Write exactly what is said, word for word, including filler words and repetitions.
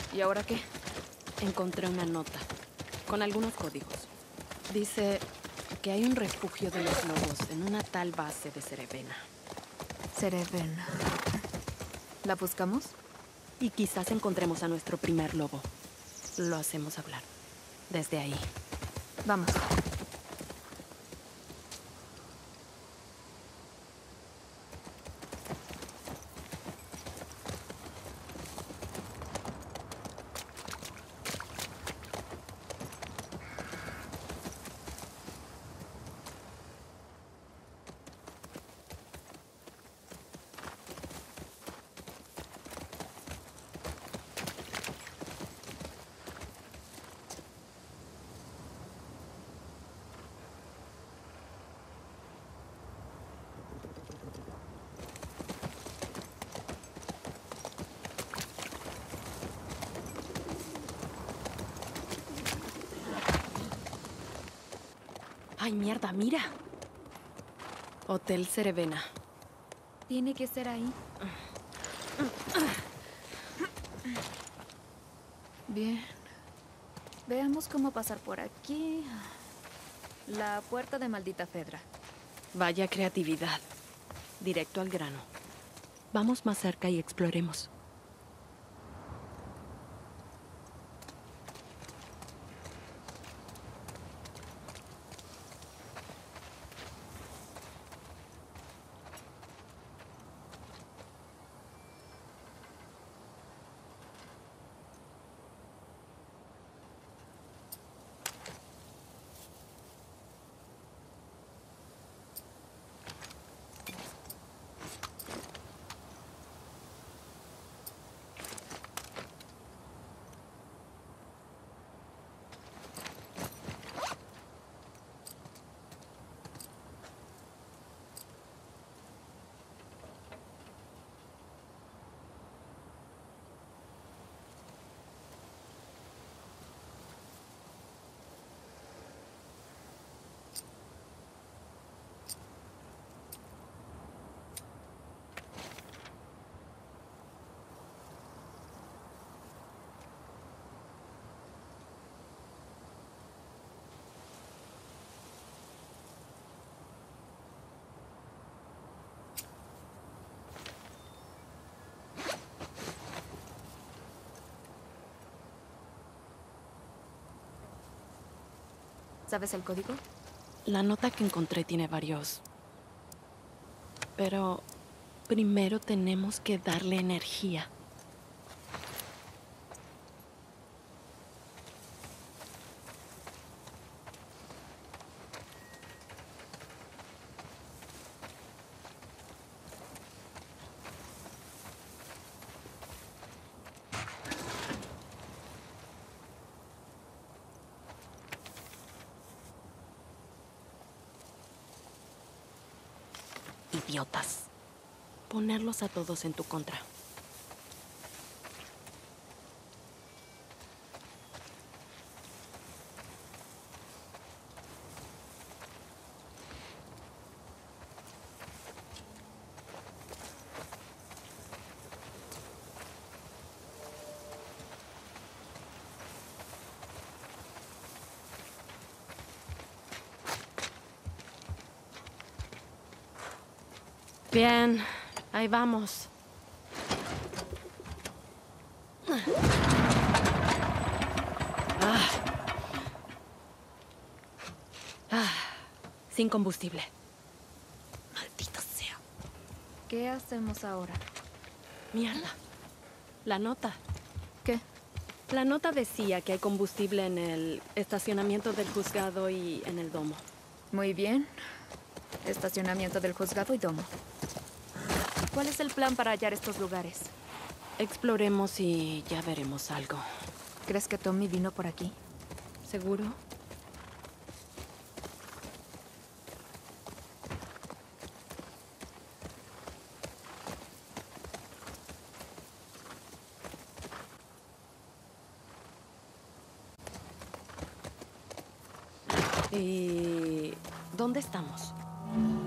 ¿Y ahora qué? Encontré una nota con algunos códigos. Dice que hay un refugio de los lobos en una tal base de Cerevena. Cerevena. ¿La buscamos? Y quizás encontremos a nuestro primer lobo. Lo hacemos hablar. Desde ahí. Vamos. ¡Ay, mierda, mira! Hotel Cerevena. Tiene que ser ahí. Bien. Veamos cómo pasar por aquí. La puerta de Maldita Fedra. Vaya creatividad. Directo al grano. Vamos más cerca y exploremos. ¿Sabes el código? La nota que encontré tiene varios. Pero primero tenemos que darle energía. Idiotas. Ponerlos a todos en tu contra. Bien, ahí vamos. Ah. Ah. Sin combustible. Maldito sea. ¿Qué hacemos ahora? Mierda. La nota. ¿Qué? La nota decía que hay combustible en el estacionamiento del juzgado y en el domo. Muy bien. Estacionamiento del juzgado y domo. ¿Cuál es el plan para hallar estos lugares? Exploremos y ya veremos algo. ¿Crees que Tommy vino por aquí? ¿Seguro? ¿Y dónde estamos?